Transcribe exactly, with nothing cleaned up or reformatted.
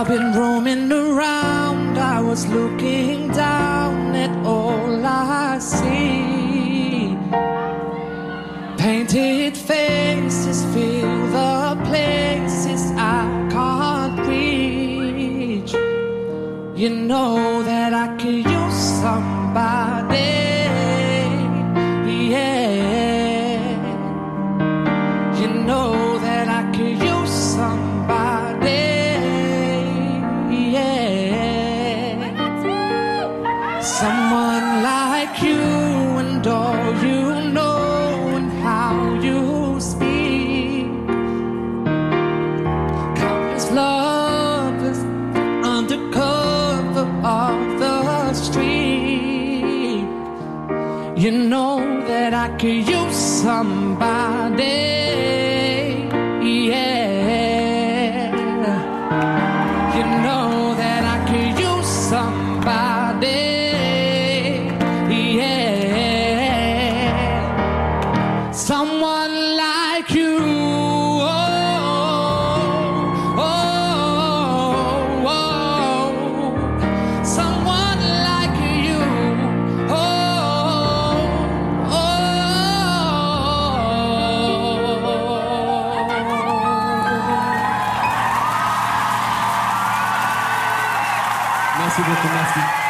been roaming around, I was looking down at all I see. Painted faces fill the places I can't reach. You know that I could use somebody, yeah. You know that I could use somebody, yeah. Someone like you and all you know and how you speak. Countless lovers under cover of the street. You know that I could use somebody, yeah. You know that I could use somebody, yeah. Someone like you, oh, oh, oh. Someone like you, oh, oh. Merci beaucoup, merci.